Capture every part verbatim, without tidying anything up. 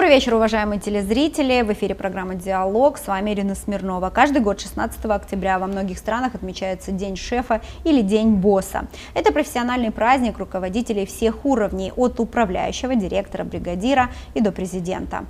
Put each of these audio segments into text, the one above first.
Добрый вечер, уважаемые телезрители. В эфире программа «Диалог». С вами Ирина Смирнова. Каждый год шестнадцатого октября во многих странах отмечается День шефа или День босса. Это профессиональный праздник руководителей всех уровней, от управляющего, директора, бригадира и до президента.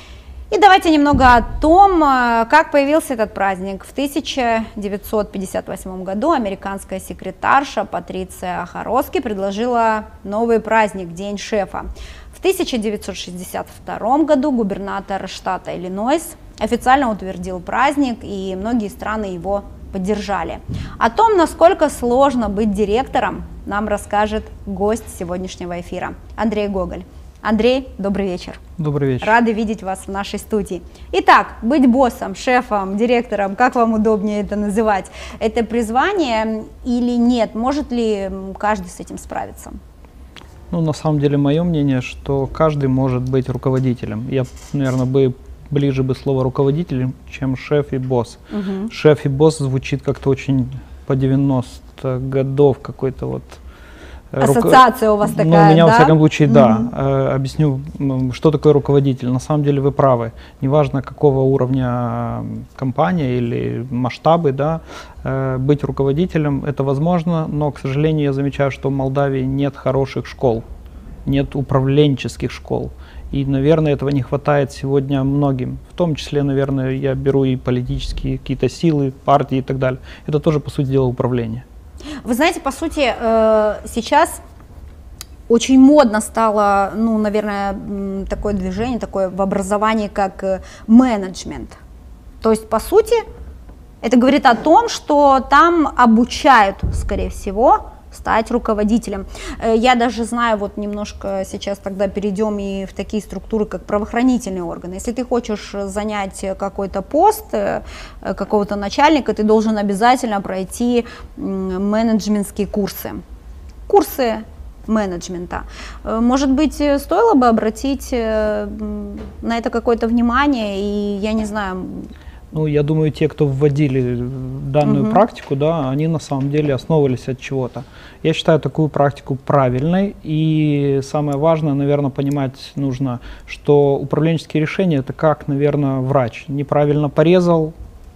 И давайте немного о том, как появился этот праздник. В тысяча девятьсот пятьдесят восьмом году американская секретарша Патриция Хароски предложила новый праздник – День шефа. В тысяча девятьсот шестьдесят втором году губернатор штата Иллинойс официально утвердил праздник, и многие страны его поддержали. О том, насколько сложно быть директором, нам расскажет гость сегодняшнего эфира – Андрей Гоголь. Андрей, добрый вечер. Добрый вечер. Рады видеть вас в нашей студии. Итак, быть боссом, шефом, директором, как вам удобнее это называть, это призвание или нет? Может ли каждый с этим справиться? Ну, на самом деле, мое мнение, что каждый может быть руководителем. Я, наверное, бы ближе бы слово руководитель, чем шеф и босс. Угу. Шеф и босс звучит как-то очень по девяностых годов какой-то вот. Ассоциация у вас такая, ну, у меня, да? во всяком случае, да. Mm-hmm. Объясню, что такое руководитель. На самом деле вы правы. Неважно, какого уровня компания или масштабы, да, быть руководителем это возможно, но, к сожалению, я замечаю, что в Молдавии нет хороших школ, нет управленческих школ. И, наверное, этого не хватает сегодня многим. В том числе, наверное, я беру и политические какие-то силы, партии и так далее. Это тоже, по сути дела, управление. Вы знаете, по сути, сейчас очень модно стало, ну, наверное, такое движение, такое в образовании, как менеджмент. То есть, по сути, это говорит о том, что там обучают, скорее всего, стать руководителем. Я даже знаю, вот немножко сейчас тогда перейдем и в такие структуры, как правоохранительные органы. Если ты хочешь занять какой-то пост, какого-то начальника, ты должен обязательно пройти менеджментские курсы. Курсы менеджмента. Может быть, стоило бы обратить на это какое-то внимание, и я не знаю... Ну, я думаю, те, кто вводили данную uh-huh. практику, да, они на самом деле основывались от чего-то. Я считаю такую практику правильной, и самое важное, наверное, понимать нужно, что управленческие решения – это как, наверное, врач. Неправильно порезал,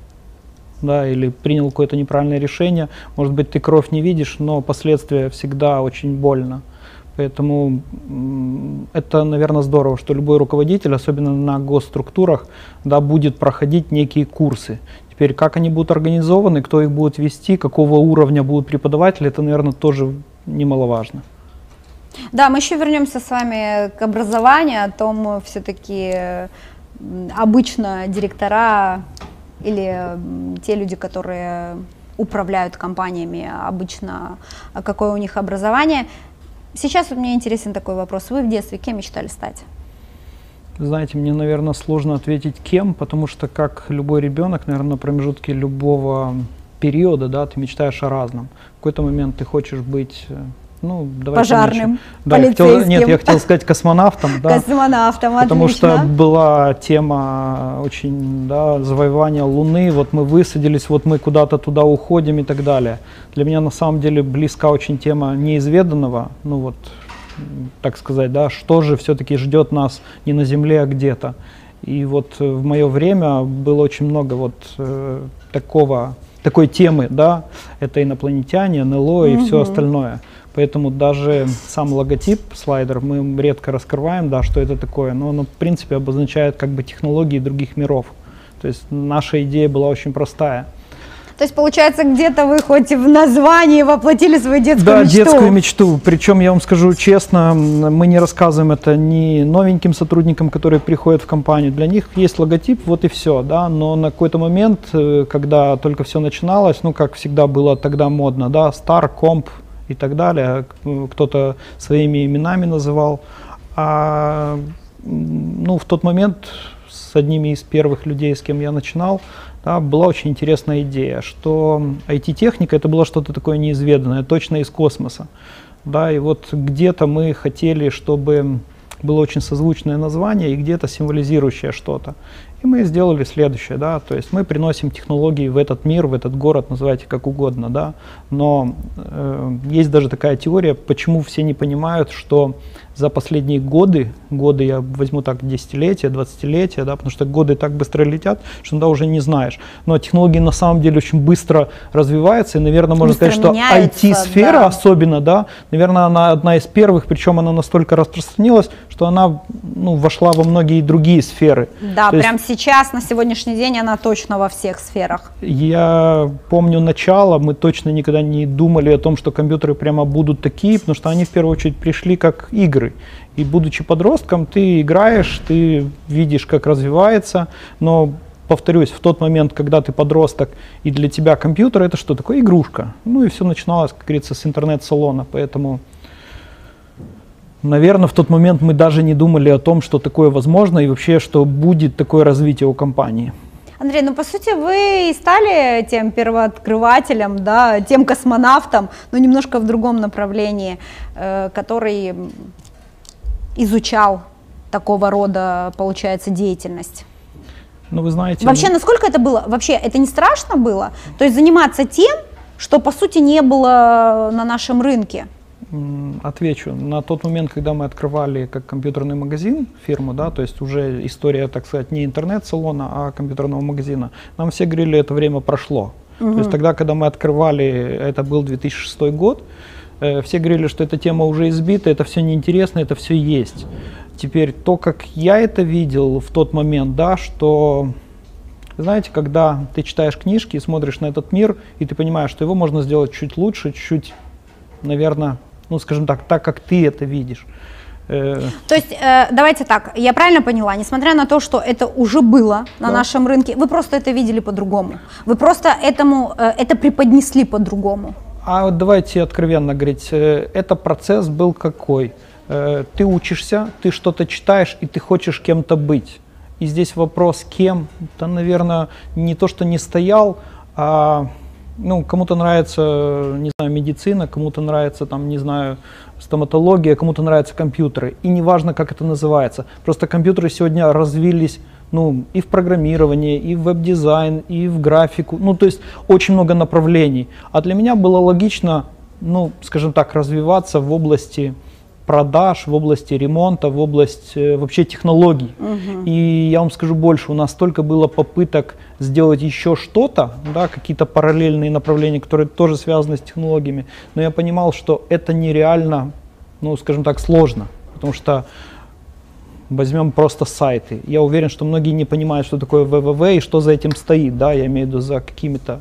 да, или принял какое-то неправильное решение. Может быть, ты кровь не видишь, но последствия всегда очень больно. Поэтому это, наверное, здорово, что любой руководитель, особенно на госструктурах, да, будет проходить некие курсы. Теперь, как они будут организованы, кто их будет вести, какого уровня будут преподаватели, это, наверное, тоже немаловажно. Да, мы еще вернемся с вами к образованию, о том, все-таки обычно директора или те люди, которые управляют компаниями, обычно какое у них образование. Сейчас вот мне интересен такой вопрос. Вы в детстве кем мечтали стать? Знаете, мне, наверное, сложно ответить кем, потому что, как любой ребенок, наверное, на промежутке любого периода, да, ты мечтаешь о разном. В какой-то момент ты хочешь быть... Ну, пожарным, да, полицейским. Я хотел, нет, я хотел сказать космонавтом. Да, космонавтом, потому отлично. Что была тема очень, да, завоевания Луны, вот мы высадились, вот мы куда-то туда уходим и так далее. Для меня на самом деле близка очень тема неизведанного, ну вот, так сказать, да, что же все-таки ждет нас не на Земле, а где-то. И вот в мое время было очень много вот э, такого, такой темы, да, это инопланетяне, эн эл о и угу. все остальное. Поэтому даже сам логотип, слайдер, мы редко раскрываем, да, что это такое, но оно, в принципе, обозначает как бы технологии других миров. То есть наша идея была очень простая. То есть, получается, где-то вы хоть в названии воплотили свою детскую да, мечту. Да, детскую мечту. Причем, я вам скажу честно, мы не рассказываем это ни новеньким сотрудникам, которые приходят в компанию. Для них есть логотип, вот и все. Да? Но на какой-то момент, когда только все начиналось, ну, как всегда было тогда модно, да, Star, Comp и так далее, кто-то своими именами называл. А, ну, в тот момент с одними из первых людей, с кем я начинал, да, была очень интересная идея, что ай ти-техника это было что-то такое неизведанное, точно из космоса. Да, и вот где-то мы хотели, чтобы было очень созвучное название и где-то символизирующее что-то. И мы сделали следующее, да, то есть мы приносим технологии в этот мир, в этот город, называйте как угодно, да, но э, есть даже такая теория, почему все не понимают, что за последние годы, годы я возьму так десятилетия, двадцатилетия, да, потому что годы так быстро летят, что иногда уже не знаешь, но технологии на самом деле очень быстро развиваются, и, наверное, можно быстро сказать, что ай ти-сфера да. особенно, да, наверное, она одна из первых, причем она настолько распространилась, что она, ну, вошла во многие другие сферы. Да, То прям есть, сейчас, на сегодняшний день, она точно во всех сферах. Я помню начало, мы точно никогда не думали о том, что компьютеры прямо будут такие, потому что они в первую очередь пришли как игры. И будучи подростком, ты играешь, ты видишь, как развивается, но, повторюсь, в тот момент, когда ты подросток, и для тебя компьютер — это что такое? Игрушка. Ну и все начиналось, как говорится, с интернет-салона, поэтому... Наверное, в тот момент мы даже не думали о том, что такое возможно и вообще, что будет такое развитие у компании. Андрей, ну по сути вы и стали тем первооткрывателем, да, тем космонавтом, но немножко в другом направлении, э, который изучал такого рода, получается, деятельность. Ну вы знаете... Вообще, насколько это было? Вообще, это не страшно было? То есть заниматься тем, что по сути не было на нашем рынке? Отвечу. На тот момент, когда мы открывали как компьютерный магазин фирму, да, то есть уже история, так сказать, не интернет-салона, а компьютерного магазина, нам все говорили, это время прошло. Угу. То есть тогда, когда мы открывали, это был две тысячи шестой год, э, все говорили, что эта тема уже избита, это все неинтересно, это все есть. Теперь то, как я это видел в тот момент, да, что... Знаете, когда ты читаешь книжки и смотришь на этот мир, и ты понимаешь, что его можно сделать чуть лучше, чуть, наверное... ну, скажем так, так, как ты это видишь. То есть, э, давайте так, я правильно поняла, несмотря на то, что это уже было на да. нашем рынке, вы просто это видели по-другому, вы просто этому, э, это преподнесли по-другому. А вот давайте откровенно говорить, э, это процесс был какой? Э, ты учишься, ты что-то читаешь, и ты хочешь кем-то быть. И здесь вопрос, кем, то, наверное, не то, что не стоял, а... Ну, кому-то нравится, не знаю, медицина, кому-то нравится, там, не знаю, стоматология, кому-то нравятся компьютеры. И неважно, как это называется. Просто компьютеры сегодня развились, ну, и в программировании, и в веб-дизайн, и в графику. Ну, то есть очень много направлений. А для меня было логично, ну, скажем так, развиваться в области продаж, в области ремонта, в области э, вообще технологий. Угу. И я вам скажу больше, у нас столько было попыток сделать еще что-то, да, какие-то параллельные направления, которые тоже связаны с технологиями, но я понимал, что это нереально, ну, скажем так, сложно, потому что возьмем просто сайты. Я уверен, что многие не понимают, что такое вэ вэ вэ и что за этим стоит, да, я имею в виду за какими-то...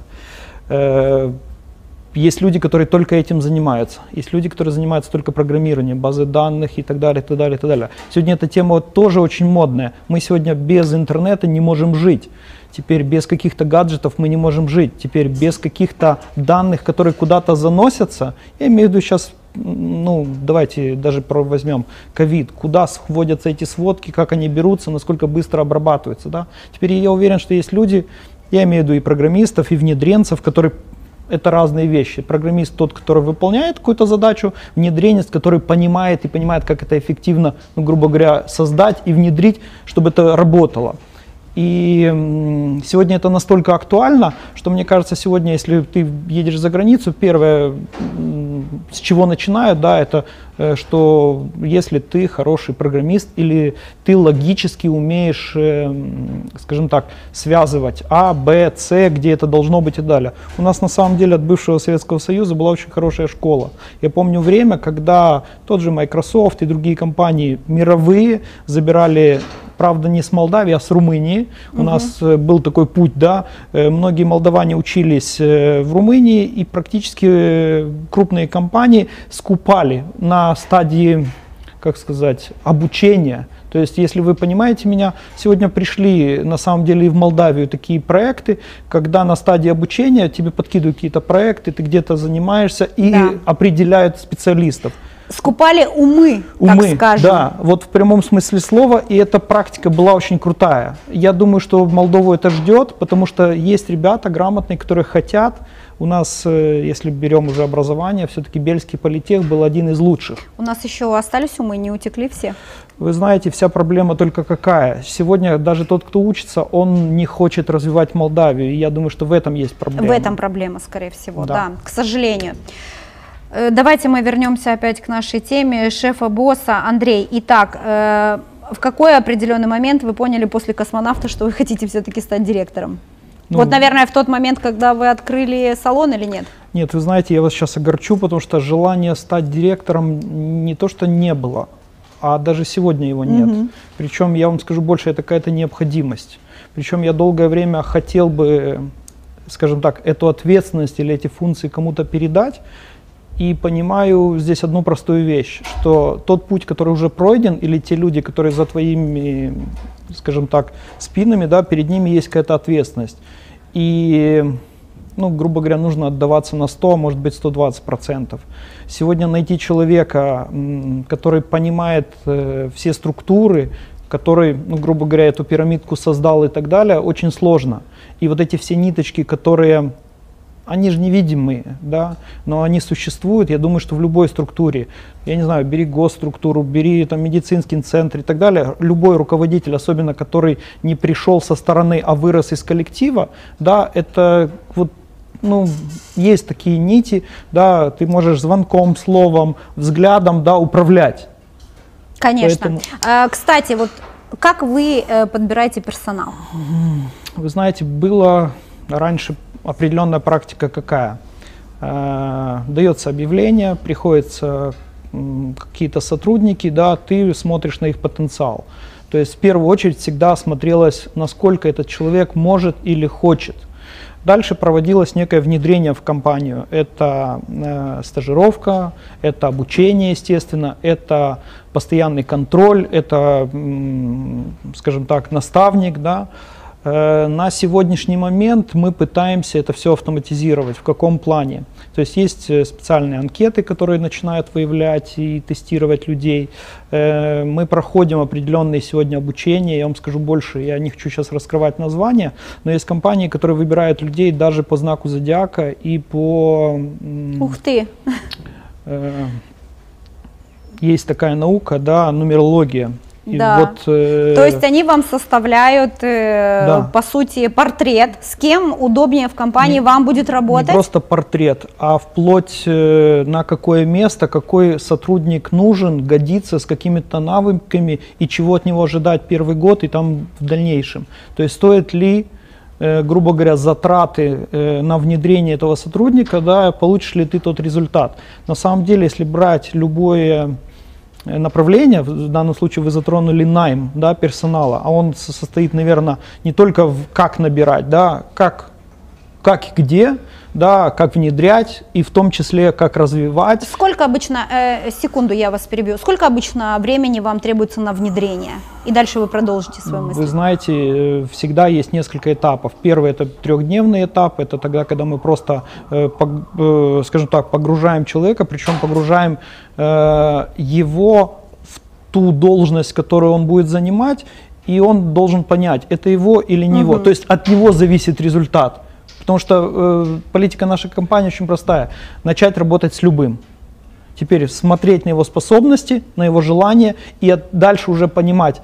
Э, Есть люди, которые только этим занимаются. Есть люди, которые занимаются только программированием, базы данных и так далее, и так далее, и так далее. Сегодня эта тема тоже очень модная. Мы сегодня без интернета не можем жить. Теперь без каких-то гаджетов мы не можем жить. Теперь без каких-то данных, которые куда-то заносятся. Я имею в виду сейчас, ну, давайте даже про возьмем ковид. Куда сводятся эти сводки, как они берутся, насколько быстро обрабатываются. Да? Теперь я уверен, что есть люди, я имею в виду и программистов, и внедренцев, которые... Это разные вещи. Программист тот, который выполняет какую-то задачу, внедренец, который понимает и понимает, как это эффективно, ну, грубо говоря, создать и внедрить, чтобы это работало. И сегодня это настолько актуально, что мне кажется, сегодня, если ты едешь за границу, первое, с чего начинают, да, это что если ты хороший программист или ты логически умеешь, скажем так, связывать А, Б, С, где это должно быть и далее. У нас на самом деле от бывшего Советского Союза была очень хорошая школа. Я помню время, когда тот же Microsoft и другие компании мировые забирали, правда, не с Молдавии, а с Румынии. У угу. нас был такой путь, да. Многие молдаване учились в Румынии, и практически крупные компании скупали на стадии, как сказать, обучения. То есть, если вы понимаете меня, сегодня пришли на самом деле и в Молдавию такие проекты, когда на стадии обучения тебе подкидывают какие-то проекты, ты где-то занимаешься и да. определяют специалистов. Скупали умы, умы, так скажем. Да, вот в прямом смысле слова, и эта практика была очень крутая. Я думаю, что Молдову это ждет, потому что есть ребята грамотные, которые хотят У нас, если берем уже образование, все-таки Бельский политех был один из лучших. У нас еще остались умы, не утекли все? Вы знаете, вся проблема только какая. Сегодня даже тот, кто учится, он не хочет развивать Молдавию. И я думаю, что в этом есть проблема. В этом проблема, скорее всего, да, да, к сожалению. Давайте мы вернемся опять к нашей теме шефа-босса. Андрей, итак, э, в какой определенный момент вы поняли после космонавта, что вы хотите все-таки стать директором? Ну, вот, наверное, в тот момент, когда вы открыли салон или нет? Нет, вы знаете, я вас сейчас огорчу, потому что желания стать директором не то, что не было, а даже сегодня его нет. Угу. Причем, я вам скажу больше, это какая-то необходимость. Причем я долгое время хотел бы, скажем так, эту ответственность или эти функции кому-то передать. И понимаю здесь одну простую вещь, что тот путь, который уже пройден, или те люди, которые за твоими, скажем так, спинами, да, перед ними есть какая-то ответственность. И, ну, грубо говоря, нужно отдаваться на сто, может быть, сто двадцать процентов. Сегодня найти человека, который понимает э, все структуры, который, ну, грубо говоря, эту пирамидку создал и так далее, очень сложно. И вот эти все ниточки, которые... Они же невидимые, да, но они существуют, я думаю, что в любой структуре, я не знаю, бери госструктуру, бери там медицинский центр и так далее, любой руководитель, особенно который не пришел со стороны, а вырос из коллектива, да, это вот, ну, есть такие нити, да, ты можешь звонком, словом, взглядом, да, управлять. Конечно. Поэтому... Кстати, вот как вы подбираете персонал? Вы знаете, было раньше... Определенная практика какая? Э, дается объявление, приходят какие-то сотрудники, да, ты смотришь на их потенциал. То есть в первую очередь всегда смотрелось, насколько этот человек может или хочет. Дальше проводилось некое внедрение в компанию. Это э, стажировка, это обучение, естественно, это постоянный контроль, это, скажем так, наставник, да. На сегодняшний момент мы пытаемся это все автоматизировать. В каком плане? То есть есть специальные анкеты, которые начинают выявлять и тестировать людей. Мы проходим определенные сегодня обучения. Я вам скажу больше, я не хочу сейчас раскрывать названия, но есть компании, которые выбирают людей даже по знаку зодиака и по... Ух ты! Есть такая наука, да, нумерология. И да. Вот, э... То есть они вам составляют, э, да. по сути, портрет, с кем удобнее в компании не, вам будет работать? Не просто портрет, а вплоть э, на какое место, какой сотрудник нужен, годится, с какими-то навыками и чего от него ожидать первый год и там в дальнейшем. То есть стоит ли, э, грубо говоря, затраты э, на внедрение этого сотрудника, да, получишь ли ты тот результат. На самом деле, если брать любое... направление, в данном случае вы затронули найм, да, персонала, а он состоит, наверное, не только в как набирать, да, как, как и где, да, как внедрять, и в том числе как развивать. Сколько обычно, э, секунду я вас перебью, сколько обычно времени вам требуется на внедрение? И дальше вы продолжите свою мысль. Вы знаете, всегда есть несколько этапов. Первый — это трехдневный этап, это тогда, когда мы просто, э, по, э, скажем так, погружаем человека, причем погружаем э, его в ту должность, которую он будет занимать, и он должен понять, это его или не угу. его. То есть от него зависит результат. Потому что э, политика нашей компании очень простая. Начать работать с любым. Теперь смотреть на его способности, на его желания и от, дальше уже понимать,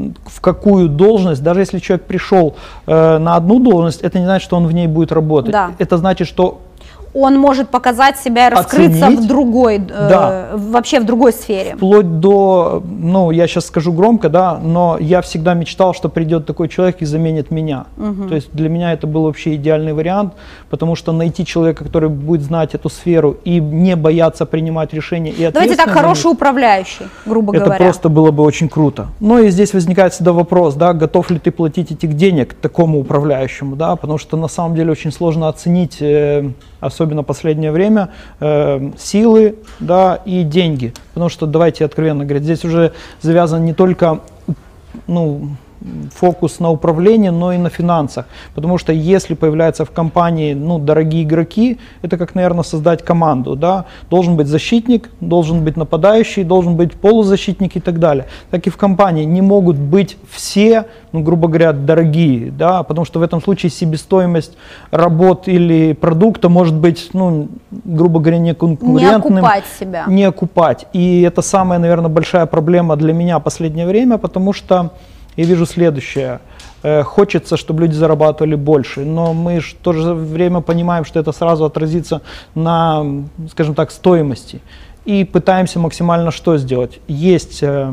в какую должность, даже если человек пришел э, на одну должность, это не значит, что он в ней будет работать. Да. Это значит, что он может показать себя и раскрыться оценить, в другой, да. э, вообще в другой сфере. Вплоть до, ну, я сейчас скажу громко, да, но я всегда мечтал, что придет такой человек и заменит меня. Угу. То есть для меня это был вообще идеальный вариант, потому что найти человека, который будет знать эту сферу и не бояться принимать решения и Давайте так, хороший управляющий, грубо это говоря. Это просто было бы очень круто. Ну и здесь возникает всегда вопрос, да, готов ли ты платить этих денег такому управляющему, да, потому что на самом деле очень сложно оценить, э, особенно в последнее время, э, силы, да, и деньги. Потому что, давайте откровенно говорить, здесь уже завязан не только, ну, фокус на управлении, но и на финансах. Потому что если появляются в компании ну, дорогие игроки, это как, наверное, создать команду. Да? Должен быть защитник, должен быть нападающий, должен быть полузащитник и так далее. Так и в компании не могут быть все, ну, грубо говоря, дорогие, да? Потому что в этом случае себестоимость работ или продукта может быть, ну, грубо говоря, не конкурентным. Не окупать себя. Не окупать. И это самая, наверное, большая проблема для меня в последнее время, потому что я вижу следующее. Хочется, чтобы люди зарабатывали больше, но мы в то же время понимаем, что это сразу отразится на, скажем так, стоимости. И пытаемся максимально что сделать? Есть э,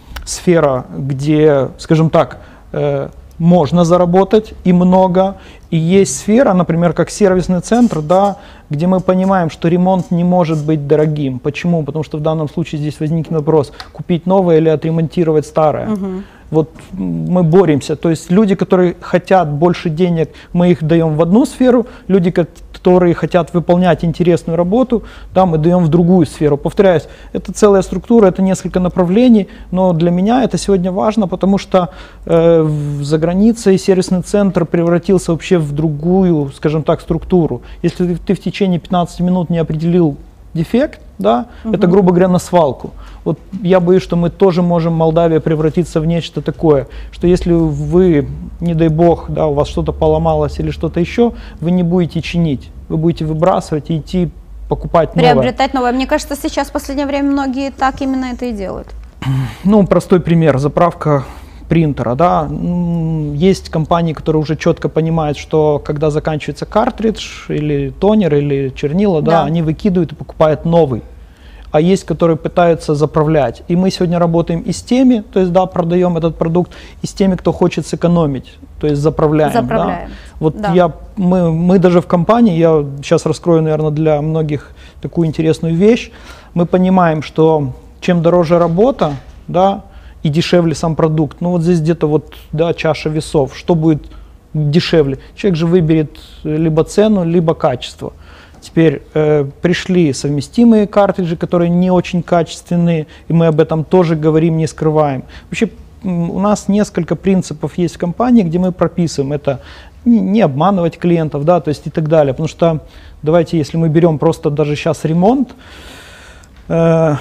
сфера, где, скажем так, э, можно заработать и много, и есть сфера, например, как сервисный центр, да, где мы понимаем, что ремонт не может быть дорогим. Почему? Потому что в данном случае здесь возникнет вопрос, купить новое или отремонтировать старое. Угу. Вот мы боремся, то есть люди, которые хотят больше денег, мы их даем в одну сферу, люди, которые хотят выполнять интересную работу, да, мы даем в другую сферу. Повторяюсь, это целая структура, это несколько направлений, но для меня это сегодня важно, потому что э, за границей сервисный центр превратился вообще в другую, скажем так, структуру. Если ты в течение пятнадцати минут не определил дефект, да, угу. это, грубо говоря, на свалку. Вот я боюсь, что мы тоже можем, Молдавия, превратиться в нечто такое, что если вы, не дай бог, да, у вас что-то поломалось или что-то еще, вы не будете чинить, вы будете выбрасывать и идти покупать новое. Приобретать новое. Мне кажется, сейчас в последнее время многие так именно это и делают. Ну, простой пример, заправка принтера, да, есть компании, которые уже четко понимают, что когда заканчивается картридж или тонер или чернила, да, да, они выкидывают и покупают новый. А есть, которые пытаются заправлять. И мы сегодня работаем и с теми, то есть, да, продаем этот продукт, и с теми, кто хочет сэкономить, то есть заправляем. Заправляем. Да. Вот да. я, мы, мы даже в компании, я сейчас раскрою, наверное, для многих такую интересную вещь, мы понимаем, что чем дороже работа, да, и дешевле сам продукт, ну вот здесь где-то вот, да, чаша весов, что будет дешевле? Человек же выберет либо цену, либо качество. Теперь э, пришли совместимые картриджи, которые не очень качественные, и мы об этом тоже говорим, не скрываем. Вообще у нас несколько принципов есть в компании, где мы прописываем это, не обманывать клиентов, да, то есть и так далее. Потому что давайте, если мы берем просто даже сейчас ремонт, э,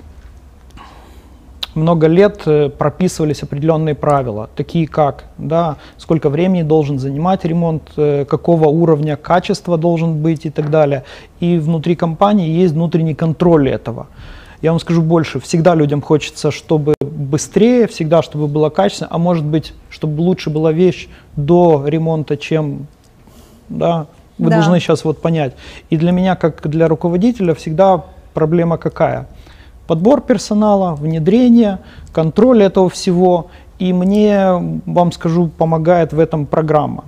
много лет прописывались определенные правила, такие как, да, сколько времени должен занимать ремонт, какого уровня качества должен быть и так далее. И внутри компании есть внутренний контроль этого. Я вам скажу больше, всегда людям хочется, чтобы быстрее, всегда, чтобы было качественно, а может быть, чтобы лучше была вещь до ремонта, чем, да, вы да. должны сейчас вот понять. И для меня, как для руководителя, всегда проблема какая? Подбор персонала, внедрение, контроль этого всего. И мне, вам скажу, помогает в этом программа.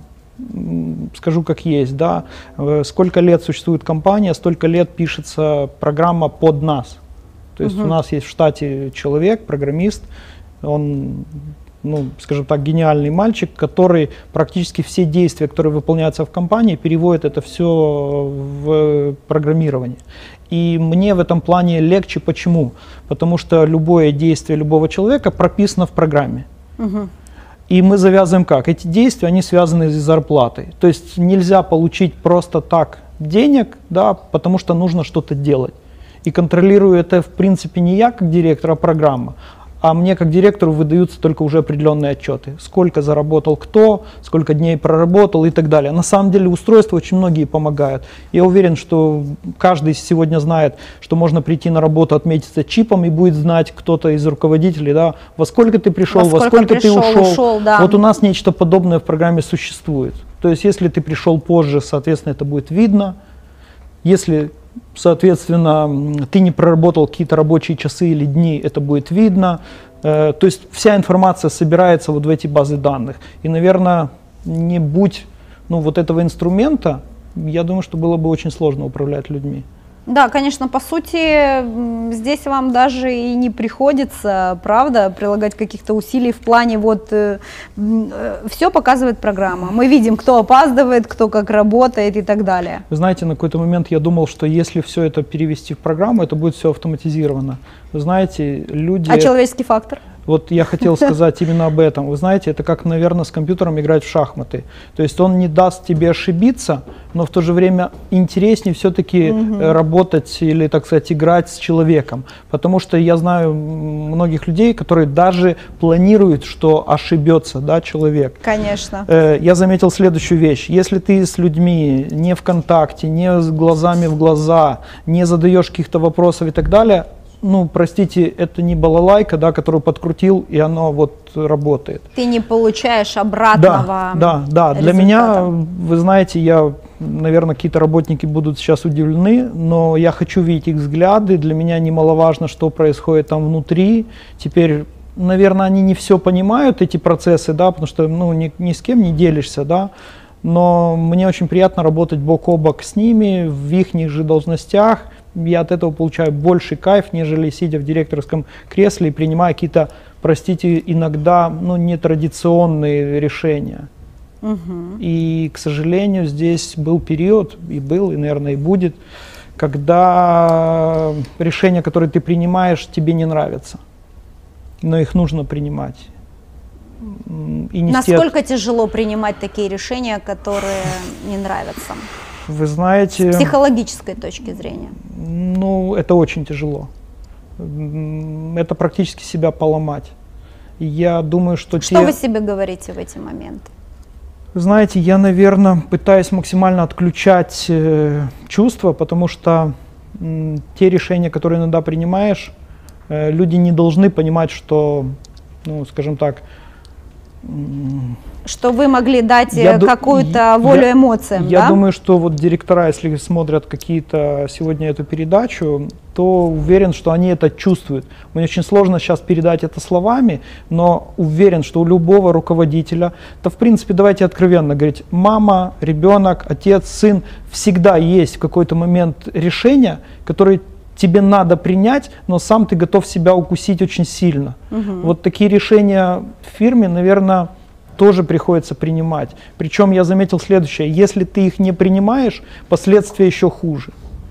Скажу как есть, да. Сколько лет существует компания, столько лет пишется программа под нас. То есть угу. у нас есть в штате человек, программист, он, ну, скажем так, гениальный мальчик, который практически все действия, которые выполняются в компании, переводит это все в программирование. И мне в этом плане легче. Почему? Потому что любое действие любого человека прописано в программе. Угу. И мы завязываем как? Эти действия, они связаны с зарплатой. То есть нельзя получить просто так денег, да, потому что нужно что-то делать. И контролирую это, в принципе, не я как директор, а программа. А мне как директору выдаются только уже определенные отчеты. Сколько заработал кто, сколько дней проработал и так далее. На самом деле устройства очень многие помогают. Я уверен, что каждый сегодня знает, что можно прийти на работу, отметиться чипом и будет знать кто-то из руководителей, да, во сколько ты пришел, во сколько, во сколько пришел, ты ушел. ушел да. Вот у нас нечто подобное в программе существует. То есть если ты пришел позже, соответственно, это будет видно. Если, соответственно, ты не проработал какие-то рабочие часы или дни, это будет видно. То есть вся информация собирается вот в эти базы данных. И, наверное, не будь, ну, вот этого инструмента, я думаю, что было бы очень сложно управлять людьми. Да, конечно, по сути, здесь вам даже и не приходится, правда, прилагать каких-то усилий в плане вот э, э, все показывает программа. Мы видим, кто опаздывает, кто как работает и так далее. Вы знаете, на какой-то момент я думал, что если все это перевести в программу, это будет все автоматизировано. Вы знаете, люди... А человеческий фактор? Вот я хотел сказать именно об этом. Вы знаете, это как, наверное, с компьютером играть в шахматы. То есть он не даст тебе ошибиться, но в то же время интереснее все-таки угу. работать или, так сказать, играть с человеком. Потому что я знаю многих людей, которые даже планируют, что ошибется, да, человек. Конечно. Я заметил следующую вещь. Если ты с людьми не в контакте, не с глазами в глаза, не задаешь каких-то вопросов и так далее, ну, простите, это не балалайка, да, которую подкрутил, и оно вот работает. Ты не получаешь обратного. Да, да, да. Для меня, вы знаете, я, наверное, какие-то работники будут сейчас удивлены, но я хочу видеть их взгляды. Для меня немаловажно, что происходит там внутри. Теперь, наверное, они не все понимают, эти процессы, да, потому что, ну, ни, ни с кем не делишься, да. Но мне очень приятно работать бок о бок с ними, в их же должностях. Я от этого получаю больший кайф, нежели сидя в директорском кресле и принимая какие-то, простите, иногда, ну, нетрадиционные решения. Угу. И, к сожалению, здесь был период, и был, и, наверное, и будет, когда решения, которые ты принимаешь, тебе не нравятся, но их нужно принимать. И насколько от... тяжело принимать такие решения, которые не нравятся? Вы знаете... С психологической точки зрения. Ну, это очень тяжело. Это практически себя поломать. Я думаю, что... Что те... вы себе говорите в эти моменты? Вы знаете, я, наверное, пытаюсь максимально отключать э, чувства, потому что э, те решения, которые иногда принимаешь, э, люди не должны понимать, что, ну, скажем так, что вы могли дать какую-то волю я, эмоциям, Я да? думаю, что вот директора, если смотрят какие-то сегодня эту передачу, то уверен, что они это чувствуют. Мне очень сложно сейчас передать это словами, но уверен, что у любого руководителя, то в принципе, давайте откровенно говорить, мама, ребенок, отец, сын, всегда есть в какой-то момент решения, которые тебе надо принять, но сам ты готов себя укусить очень сильно. Угу. Вот такие решения в фирме, наверное, тоже приходится принимать. Причем я заметил следующее: если ты их не принимаешь, последствия еще хуже.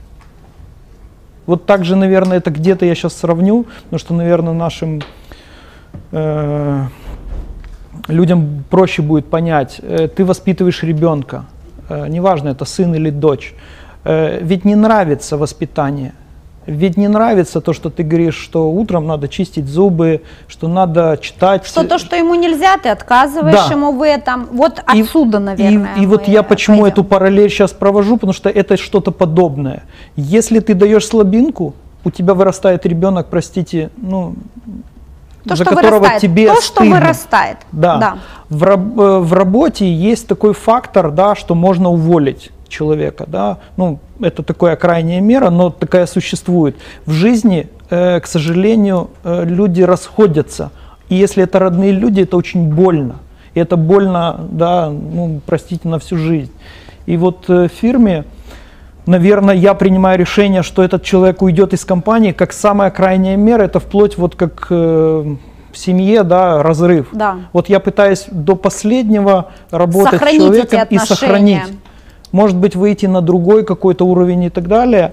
Вот так же, наверное, это где-то я сейчас сравню, потому что, наверное, нашим э, людям проще будет понять. Э, ты воспитываешь ребенка, э, неважно, это сын или дочь, э, ведь не нравится воспитание. Ведь не нравится то, что ты говоришь, что утром надо чистить зубы, что надо читать. Что то, что ему нельзя, ты отказываешь да. ему в этом. Вот и, отсюда, наверное. И, и вот я почему пойдем. эту параллель сейчас провожу, потому что это что-то подобное. Если ты даешь слабинку, у тебя вырастает ребенок, простите, ну, то, за что которого вырастает. тебе то, стыдно. что вырастает. Да. да. В, раб, в работе есть такой фактор, да, что можно уволить человека, да, ну, это такая крайняя мера, но такая существует. В жизни, э, к сожалению, э, люди расходятся, и если это родные люди, это очень больно, и это больно, да, ну, простите, на всю жизнь. И вот э, в фирме, наверное, я принимаю решение, что этот человек уйдет из компании, как самая крайняя мера, это вплоть вот как э, в семье, да, разрыв. Да. Вот я пытаюсь до последнего работать сохранить с человеком и сохранить. Может быть, выйти на другой какой-то уровень и так далее.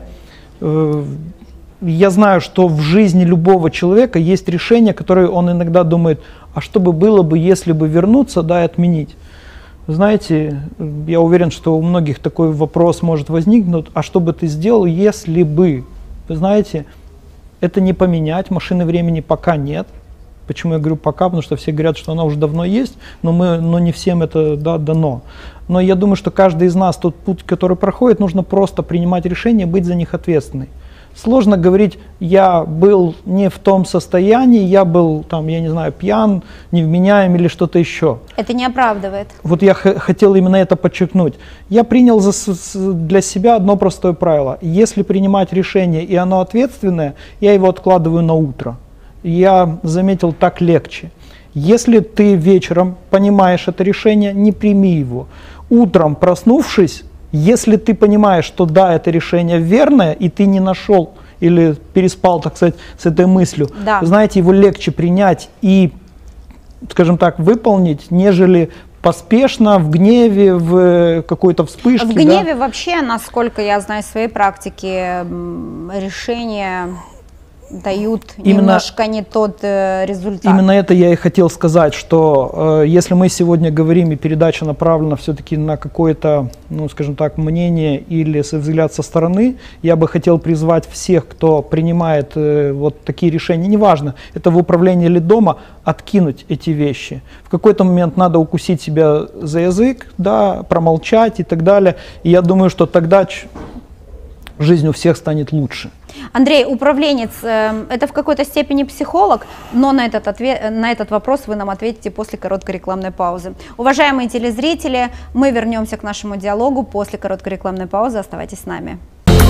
Я знаю, что в жизни любого человека есть решения, которые он иногда думает, а что бы было бы, если бы вернуться, да, и отменить. Знаете, я уверен, что у многих такой вопрос может возникнуть, а что бы ты сделал, если бы? Вы знаете, это не поменять, машины времени пока нет. Почему я говорю пока? Потому что все говорят, что она уже давно есть, но, мы, но не всем это да, дано. Но я думаю, что каждый из нас, тот путь, который проходит, нужно просто принимать решения, быть за них ответственным. Сложно говорить, я был не в том состоянии, я был, там, я не знаю, пьян, невменяем или что-то еще. Это не оправдывает. Вот я хотел именно это подчеркнуть. Я принял за, для себя одно простое правило. Если принимать решение, и оно ответственное, я его откладываю на утро. Я заметил, так легче. Если ты вечером понимаешь это решение, не прими его. Утром проснувшись, если ты понимаешь, что да, это решение верное, и ты не нашел или переспал, так сказать, с этой мыслью, да. знаете, его легче принять и, скажем так, выполнить, нежели поспешно, в гневе, в какой-то вспышке. В гневе да? вообще, насколько я знаю из своей практики, решение дают именно, немножко не тот э, результат. Именно это я и хотел сказать, что э, если мы сегодня говорим, и передача направлена все-таки на какое-то, ну, скажем так, мнение или взгляд со стороны, я бы хотел призвать всех, кто принимает э, вот такие решения, неважно, это в управлении или дома, откинуть эти вещи. В какой-то момент надо укусить себя за язык, да, промолчать и так далее. И я думаю, что тогда жизнь у всех станет лучше. Андрей, управленец, э, это в какой-то степени психолог, но на этот, ответ, на этот вопрос вы нам ответите после короткой рекламной паузы. Уважаемые телезрители, мы вернемся к нашему диалогу после короткой рекламной паузы. Оставайтесь с нами.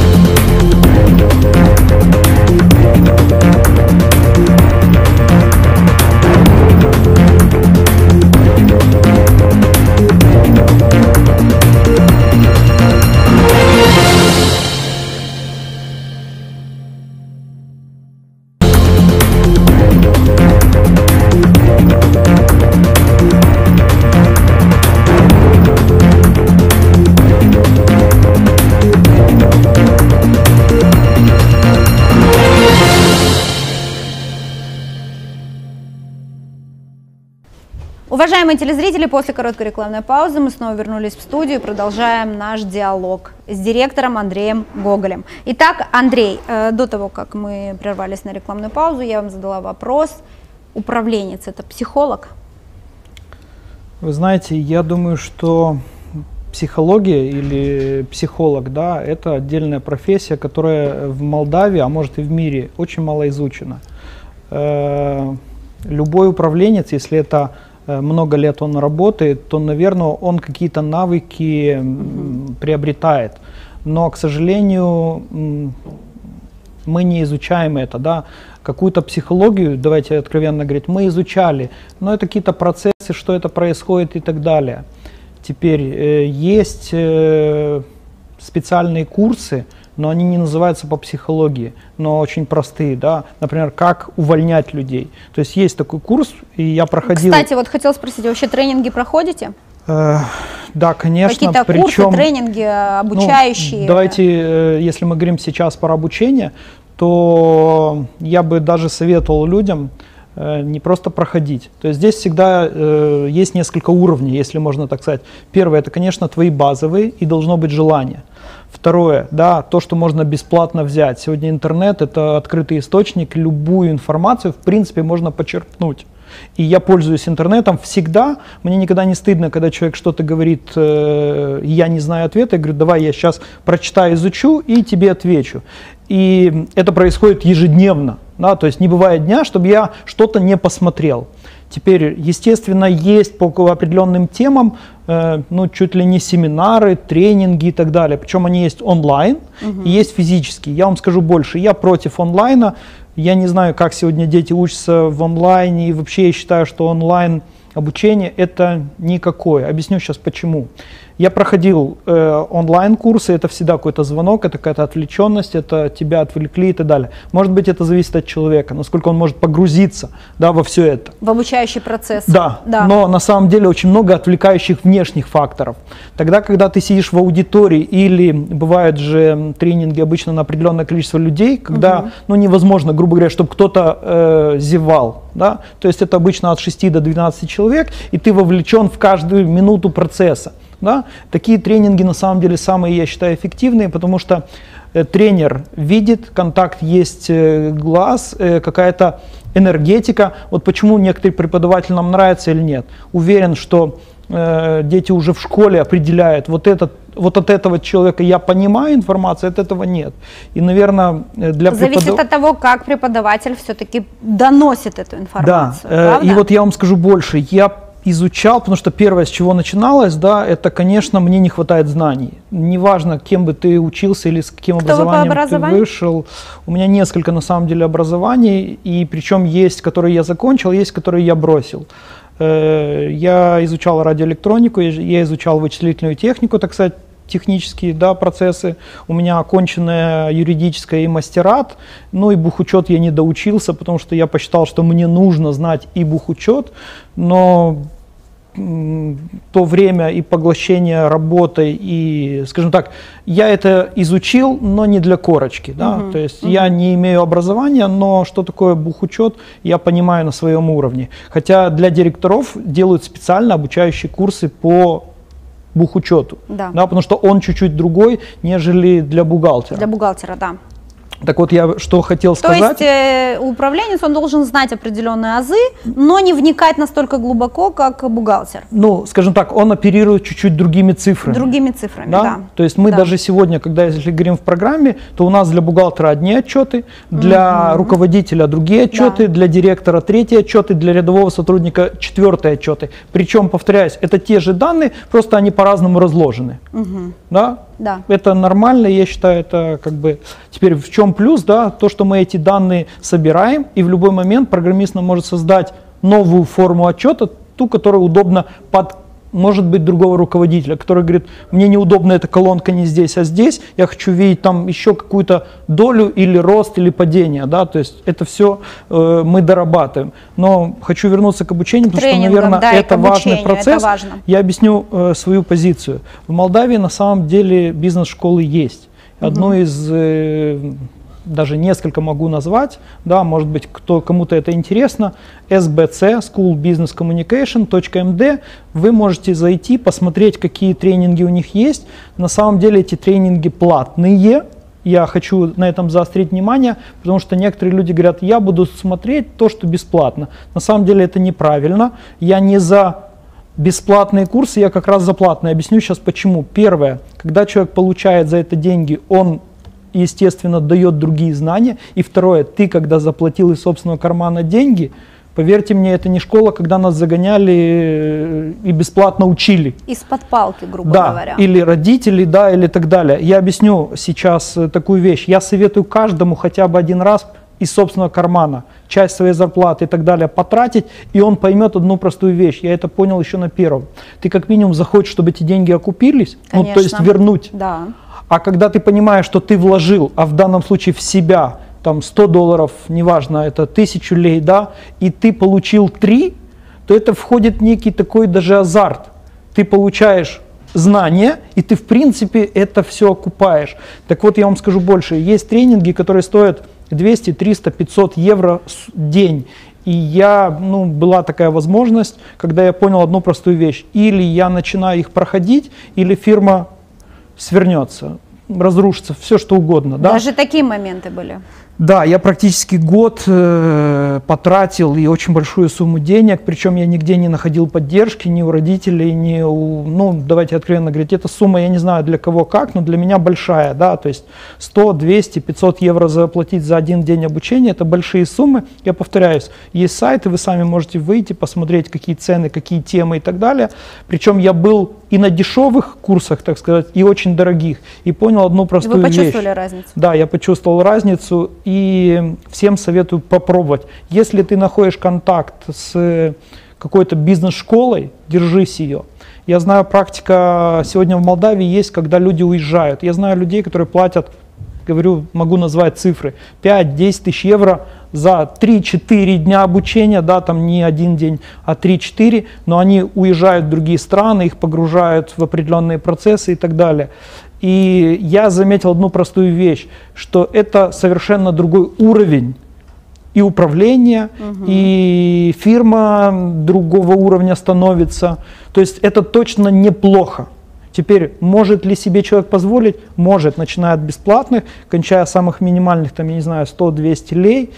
Уважаемые телезрители, после короткой рекламной паузы мы снова вернулись в студию и продолжаем наш диалог с директором Андреем Гоголем. Итак, Андрей, э, до того, как мы прервались на рекламную паузу, я вам задала вопрос. Управленец – это психолог? Вы знаете, я думаю, что психология или психолог, да, это отдельная профессия, которая в Молдавии, а может и в мире, очень мало изучена. Э, любой управленец, если это много лет он работает, то, наверное, он какие-то навыки mm-hmm. приобретает. Но, к сожалению, мы не изучаем это, да. Какую-то психологию, давайте откровенно говорить, мы изучали, но это какие-то процессы, что это происходит и так далее. Теперь э, есть э, специальные курсы, но они не называются по психологии, но очень простые, да, например, как увольнять людей. То есть есть такой курс, и я проходил... Кстати, вот хотел спросить, вы вообще тренинги проходите? Э, да, конечно. Какие-то причем, курсы, тренинги, обучающие? Ну, давайте, э, если мы говорим сейчас про обучение, то я бы даже советовал людям э, не просто проходить. То есть здесь всегда э, есть несколько уровней, если можно так сказать. Первое, это, конечно, твои базовые, и должно быть желание. Второе, да, то, что можно бесплатно взять. Сегодня интернет – это открытый источник, любую информацию, в принципе, можно почерпнуть. И я пользуюсь интернетом всегда. Мне никогда не стыдно, когда человек что-то говорит, э, я не знаю ответа, я говорю, давай я сейчас прочитаю, изучу и тебе отвечу. И это происходит ежедневно, да, то есть не бывает дня, чтобы я что-то не посмотрел. Теперь, естественно, есть по определенным темам, э, ну, чуть ли не семинары, тренинги и так далее. Причем они есть онлайн угу. и есть физические. Я вам скажу больше, я против онлайна. Я не знаю, как сегодня дети учатся в онлайне. И вообще я считаю, что онлайн обучение это никакое. Объясню сейчас почему. Я проходил э, онлайн-курсы, это всегда какой-то звонок, это какая-то отвлеченность, это тебя отвлекли и так далее. Может быть, это зависит от человека, насколько он может погрузиться, да, во все это. В обучающий процесс. Да, да, но на самом деле очень много отвлекающих внешних факторов. Тогда, когда ты сидишь в аудитории или бывают же тренинги обычно на определенное количество людей, когда угу. ну, невозможно, грубо говоря, чтобы кто-то э, зевал. Да? То есть это обычно от шести до двенадцати человек, и ты вовлечен в каждую минуту процесса. Да? Такие тренинги на самом деле самые, я считаю, эффективные, потому что э, тренер видит, контакт есть, э, глаз, э, какая-то энергетика. Вот почему некоторые преподаватели нам нравятся или нет. Уверен, что э, дети уже в школе определяют, вот, этот, вот от этого человека я понимаю информацию, от этого нет. И, наверное, для Зависит преподав... от того, как преподаватель все-таки доносит эту информацию. Да, э, и вот я вам скажу больше. Я изучал, потому что первое, с чего начиналось, да, это, конечно, мне не хватает знаний. Неважно, кем бы ты учился или с каким Кто образованием ты вышел. У меня несколько, на самом деле, образований, и причем есть, которые я закончил, есть, которые я бросил. Я изучал радиоэлектронику, я изучал вычислительную технику, так сказать, технические, да, процессы. У меня оконченная юридическая и мастерат, ну и бухучет я не доучился, потому что я посчитал, что мне нужно знать и бухучет, но то время и поглощение работой, и, скажем так, я это изучил, но не для корочки, да, uh-huh. то есть uh-huh. я не имею образования, но что такое бухучет, я понимаю на своем уровне. Хотя для директоров делают специально обучающие курсы по бухучету, да. Да, потому что он чуть-чуть другой, нежели для бухгалтера. Для бухгалтера, да. Так вот, я что хотел То сказать. То есть э, управленец, он должен знать определенные азы, но не вникать настолько глубоко, как бухгалтер. Ну, скажем так, он оперирует чуть-чуть другими цифрами. Другими цифрами, да. да. То есть мы да. даже сегодня, когда если говорим в программе, то у нас для бухгалтера одни отчеты, для угу. руководителя другие отчеты, да. для директора третьи отчеты, для рядового сотрудника четвертые отчеты. Причем, повторяюсь, это те же данные, просто они по-разному разложены. Угу. Да? Да. Это нормально, я считаю, это как бы... Теперь в чем плюс, да, то, что мы эти данные собираем, и в любой момент программист нам может создать новую форму отчета, ту, которая удобна под, может быть, другого руководителя, который говорит, мне неудобно эта колонка не здесь, а здесь, я хочу видеть там еще какую-то долю или рост, или падение, да, то есть это все э, мы дорабатываем. Но хочу вернуться к обучению, потому что, наверное, да, это важный процесс. Это важно. Я объясню э, свою позицию. В Молдавии на самом деле бизнес-школы есть. Одну угу. из, э, даже несколько могу назвать, да, может быть, кто, кому-то это интересно, эс би си, School Business Communication точка эм ди, вы можете зайти, посмотреть, какие тренинги у них есть. На самом деле эти тренинги платные. Я хочу на этом заострить внимание, потому что некоторые люди говорят, я буду смотреть то, что бесплатно. На самом деле это неправильно. Я не за бесплатные курсы, я как раз за платные. Объясню сейчас почему. Первое, когда человек получает за это деньги, он, естественно, дает другие знания. И второе, ты, когда заплатил из собственного кармана деньги, поверьте мне, это не школа, когда нас загоняли и бесплатно учили. Из-под палки, грубо да, говоря. Или родители, да, или так далее. Я объясню сейчас такую вещь. Я советую каждому хотя бы один раз из собственного кармана часть своей зарплаты и так далее потратить, и он поймет одну простую вещь. Я это понял еще на первом. Ты как минимум захочешь, чтобы эти деньги окупились, ну, то есть вернуть. Да. А когда ты понимаешь, что ты вложил, а в данном случае в себя, там сто долларов, неважно, это тысячу лей, да, и ты получил три, то это входит в некий такой даже азарт. Ты получаешь знания, и ты в принципе это все окупаешь. Так вот, я вам скажу больше. Есть тренинги, которые стоят двести, триста, пятьсот евро в день. И я, ну, была такая возможность, когда я понял одну простую вещь. Или я начинаю их проходить, или фирма свернется, разрушится, все что угодно. Да? Даже такие моменты были. Да, я практически год э, потратил и очень большую сумму денег, причем я нигде не находил поддержки ни у родителей, ни у, ну, давайте откровенно говорить, эта сумма, я не знаю для кого как, но для меня большая, да, то есть сто, двести, пятьсот евро заплатить за один день обучения, это большие суммы. Я повторяюсь, есть сайты, вы сами можете выйти, посмотреть, какие цены, какие темы и так далее. Причем я был и на дешевых курсах, так сказать, и очень дорогих, и понял одну простую вещь. Вы почувствовали вещь. разницу? Да, я почувствовал разницу. И всем советую попробовать. Если ты находишь контакт с какой-то бизнес-школой, держись ее. Я знаю, практика сегодня в Молдавии есть, когда люди уезжают. Я знаю людей, которые платят, говорю, могу назвать цифры, пять-десять тысяч евро за три-четыре дня обучения, да, там не один день, а три-четыре, но они уезжают в другие страны, их погружают в определенные процессы и так далее. И я заметил одну простую вещь, что это совершенно другой уровень и управления, угу. и фирма другого уровня становится. То есть это точно неплохо. Теперь, может ли себе человек позволить? Может, начиная от бесплатных, кончая самых минимальных, там, я не знаю, сто-двести лей.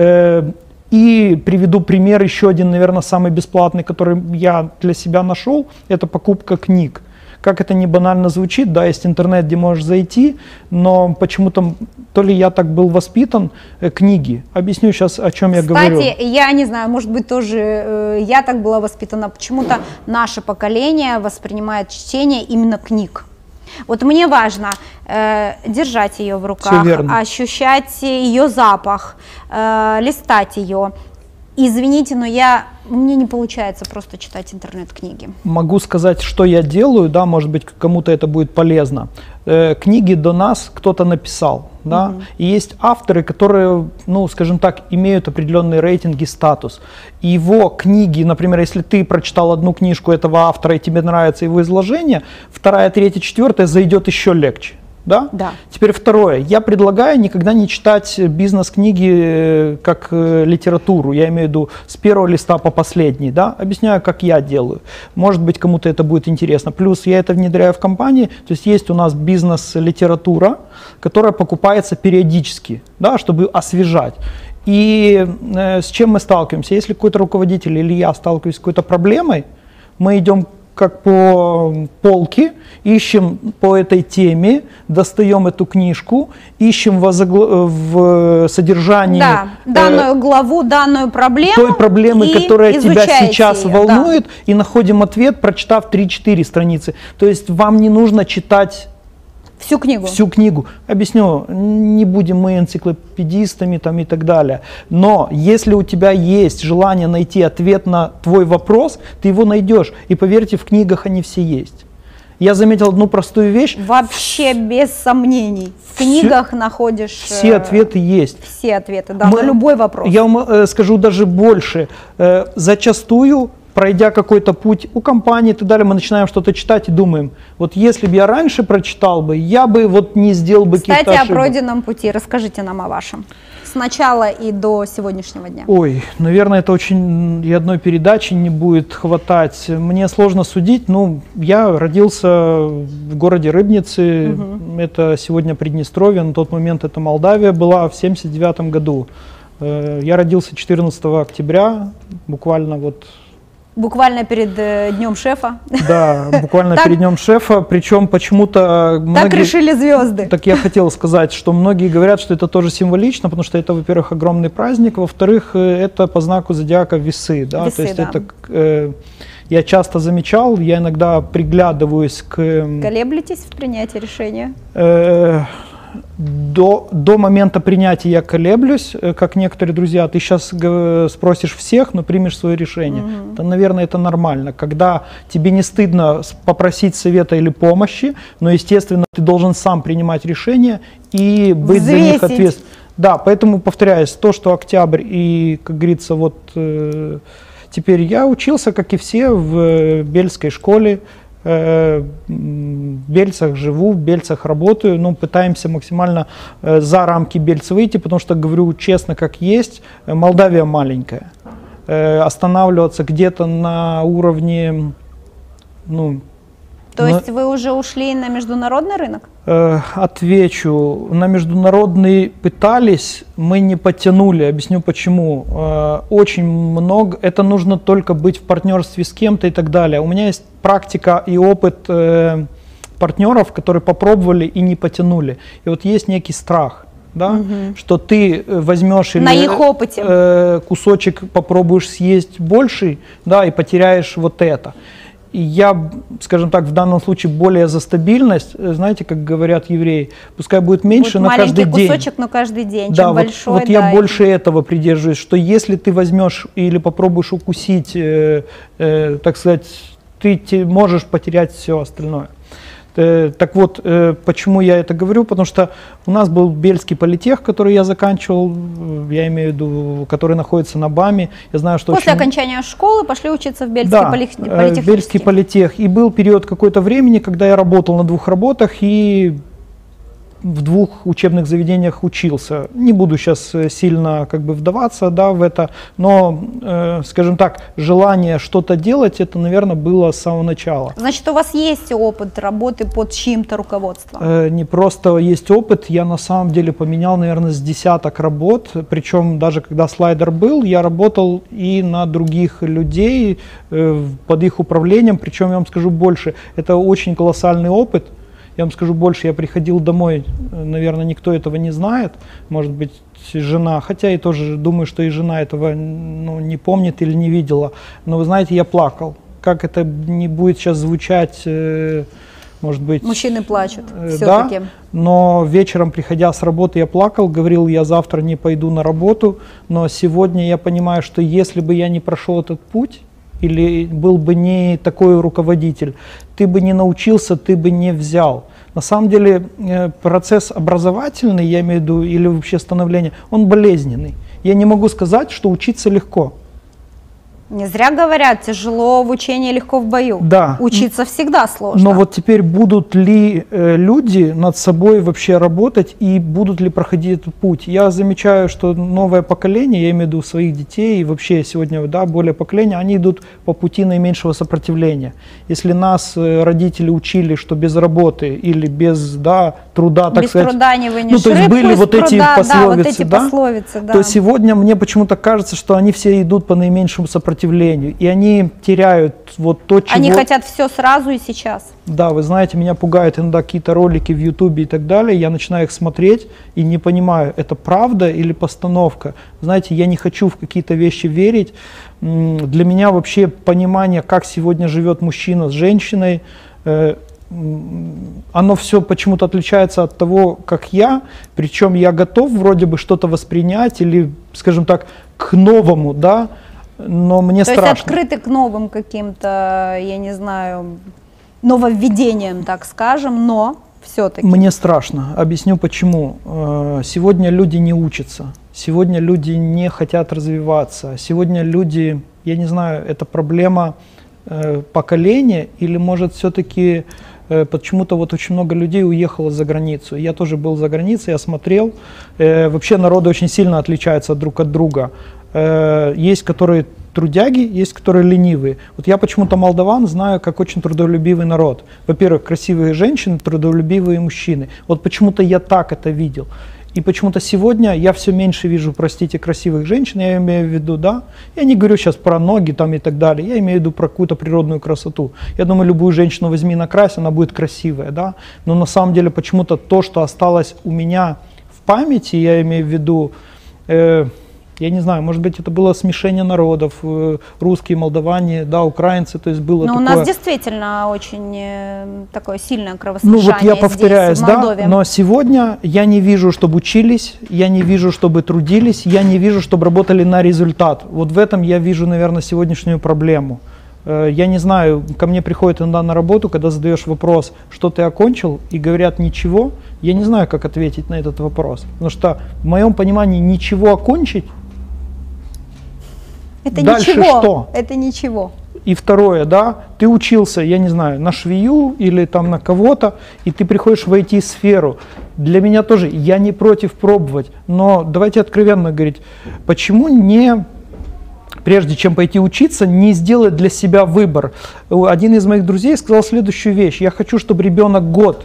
И приведу пример, еще один, наверное, самый бесплатный, который я для себя нашел, это покупка книг. Как это не банально звучит, да, есть интернет, где можешь зайти, но почему-то, то ли я так был воспитан, э, книги. Объясню сейчас, о чем я Кстати, говорю. Кстати, я не знаю, может быть, тоже э, я так была воспитана, почему-то наше поколение воспринимает чтение именно книг. Вот мне важно э, держать ее в руках, ощущать ее запах, э, листать ее. Извините, но я, мне не получается просто читать интернет-книги. Могу сказать, что я делаю, да, может быть, кому-то это будет полезно. э, книги до нас кто-то написал, да, угу. И есть авторы, которые, ну, скажем так, имеют определенные рейтинги, статус. И его книги, например, если ты прочитал одну книжку этого автора и тебе нравится его изложение, вторая, третья, четвертая зайдет еще легче. Да? Да. Теперь второе. Я предлагаю никогда не читать бизнес-книги как литературу. Я имею в виду с первого листа по последний. Да? Объясняю, как я делаю. Может быть, кому-то это будет интересно. Плюс я это внедряю в компании. То есть есть у нас бизнес-литература, которая покупается периодически, да, чтобы освежать. И э, с чем мы сталкиваемся? Если какой-то руководитель или я сталкиваюсь с какой-то проблемой, мы идем как по полке, ищем по этой теме, достаем эту книжку, ищем в, в содержании да, данную э, главу, данную проблему, той проблемы, которая тебя сейчас ее, волнует, да. И находим ответ, прочитав три-четыре страницы. То есть вам не нужно читать всю книгу. Всю книгу. Объясню, не будем мы энциклопедистами там и так далее. Но если у тебя есть желание найти ответ на твой вопрос, ты его найдешь. И поверьте, в книгах они все есть. Я заметил одну простую вещь. Вообще без сомнений. В все, книгах находишь... Все ответы есть. Все ответы, да, мы, на любой вопрос. Я вам э, скажу даже больше. Э, зачастую, пройдя какой-то путь у компании и так далее, мы начинаем что-то читать и думаем, вот если бы я раньше прочитал бы, я бы вот не сделал бы каких-то ошибок. Кстати, о пройденном пути, расскажите нам о вашем. С начала и до сегодняшнего дня. Ой, наверное, это очень и одной передачи не будет хватать. Мне сложно судить. Ну, я родился в городе Рыбницы, угу. Это сегодня Приднестровье, на тот момент это Молдавия была в семьдесят девятом году. Я родился четырнадцатого октября, буквально вот... Буквально перед э, днем шефа. Да, буквально перед днем шефа. Причем почему-то... Так решили звезды. Так я хотел сказать, что многие говорят, что это тоже символично, потому что это, во-первых, огромный праздник, во-вторых, это по знаку зодиака весы. Да? Весы, То есть да. это... Э, я часто замечал, я иногда приглядываюсь к... Колеблетесь в принятии решения? Э, До, до момента принятия я колеблюсь, как некоторые друзья. Ты сейчас спросишь всех, но примешь свое решение. Mm-hmm. То, наверное, это нормально. Когда тебе не стыдно попросить совета или помощи, но, естественно, ты должен сам принимать решения и быть Взвесить. за них ответственным. Да, поэтому, повторяюсь, то, что октябрь и, как говорится, вот э, теперь я учился, как и все, в Бельской школе. В Бельцах живу, в Бельцах работаю, но пытаемся максимально за рамки Бельца выйти, потому что, говорю честно, как есть, Молдавия маленькая. Останавливаться где-то на уровне... Ну, То на... есть вы уже ушли на международный рынок? Отвечу. На международный пытались, мы не подтянули. Объясню почему. Очень много. Это нужно только быть в партнерстве с кем-то и так далее. У меня есть практика и опыт партнеров, которые попробовали и не потянули. И вот есть некий страх. Да? Угу. Что ты возьмешь на или их опыте. Э, кусочек попробуешь съесть больший, да, и потеряешь вот это. И я, скажем так, в данном случае более за стабильность. Знаете, как говорят евреи, пускай будет меньше, будет но каждый день. Маленький кусочек, но каждый день. Да, Чем вот, большой, вот да, я и... больше этого придерживаюсь, что если ты возьмешь или попробуешь укусить, э, э, так сказать, ты, ты можешь потерять все остальное. Так вот, почему я это говорю? Потому что у нас был Бельский политех, который я заканчивал, я имею в виду, который находится на БАМе. Я знаю, что После очень... окончания школы пошли учиться в Бельский да, политех. Бельский политех. И был период какой-то времени, когда я работал на двух работах и в двух учебных заведениях учился. Не буду сейчас сильно как бы вдаваться, да, в это, но, э, скажем так, желание что-то делать, это, наверное, было с самого начала. Значит, у вас есть опыт работы под чьим-то руководством? Э, не просто есть опыт, я на самом деле поменял, наверное, с десяток работ, причем даже когда слайдер был, я работал и на других людей э, под их управлением, причем я вам скажу больше, это очень колоссальный опыт. Я вам скажу больше, я приходил домой, наверное, никто этого не знает, может быть, жена, хотя и тоже думаю, что и жена этого ну, не помнит или не видела, но вы знаете, я плакал. Как это не будет сейчас звучать, э, может быть... Мужчины плачут э, все-таки. Да, но вечером, приходя с работы, я плакал, говорил, я завтра не пойду на работу, но сегодня я понимаю, что если бы я не прошел этот путь, или был бы не такой руководитель, ты бы не научился, ты бы не взял. На самом деле э, процесс образовательный, я имею в виду, или вообще становление, он болезненный. Я не могу сказать, что учиться легко. Не зря говорят, тяжело в учении, легко в бою. Да. Учиться всегда сложно. Но вот теперь будут ли э, люди над собой вообще работать и будут ли проходить этот путь? Я замечаю, что новое поколение, я имею в виду своих детей и вообще сегодня, да, более поколения, они идут по пути наименьшего сопротивления. Если нас э, родители учили, что без работы или без, да, труда, так без сказать, труда не вынешь ну, то есть рыбку были из вот пруда, эти пословицы, да, вот эти да, пословицы, да. то сегодня мне почему-то кажется, что они все идут по наименьшему сопротивлению. И они теряют вот то, чего... Они хотят все сразу и сейчас. Да, вы знаете, меня пугают иногда какие-то ролики в Ютубе и так далее, я начинаю их смотреть и не понимаю, это правда или постановка. Знаете, я не хочу в какие-то вещи верить. Для меня вообще понимание, как сегодня живет мужчина с женщиной, оно все почему-то отличается от того, как я, причем я готов вроде бы что-то воспринять или, скажем так, к новому, да, но мне То страшно. есть открыты к новым каким-то, я не знаю, нововведениям, так скажем, но все-таки. Мне страшно. Объясню почему. Сегодня люди не учатся, сегодня люди не хотят развиваться, сегодня люди, я не знаю, это проблема поколения или может все-таки почему-то вот очень много людей уехало за границу. Я тоже был за границей, я смотрел. Вообще народы очень сильно отличаются друг от друга. Есть, которые трудяги, есть, которые ленивые. Вот я почему-то молдаван знаю, как очень трудолюбивый народ. Во-первых, красивые женщины, трудолюбивые мужчины. Вот почему-то я так это видел. И почему-то сегодня я все меньше вижу, простите, красивых женщин, я имею в виду, да, я не говорю сейчас про ноги там и так далее, я имею в виду про какую-то природную красоту. Я думаю, любую женщину возьми накрась, она будет красивая, да, но на самом деле почему-то то, что осталось у меня в памяти, я имею в виду, э, я не знаю, может быть, это было смешение народов, э, русские, молдаване, да, украинцы, то есть было Но такое... у нас действительно очень э, такое сильное кровосмешение. Ну вот я повторяюсь, здесь, в да, но сегодня я не вижу, чтобы учились, я не вижу, чтобы трудились, я не вижу, чтобы работали на результат. Вот в этом я вижу, наверное, сегодняшнюю проблему. Э, я не знаю, ко мне приходят иногда на работу, когда задаешь вопрос, что ты окончил, и говорят ничего, я не знаю, как ответить на этот вопрос. Потому что в моем понимании ничего окончить, это дальше ничего, что? Это ничего. И второе, да, ты учился, я не знаю, на швею или там на кого-то, и ты приходишь в ай ти-сферу. Для меня тоже, я не против пробовать, но давайте откровенно говорить, почему не, прежде чем пойти учиться, не сделать для себя выбор? Один из моих друзей сказал следующую вещь: я хочу, чтобы ребенок год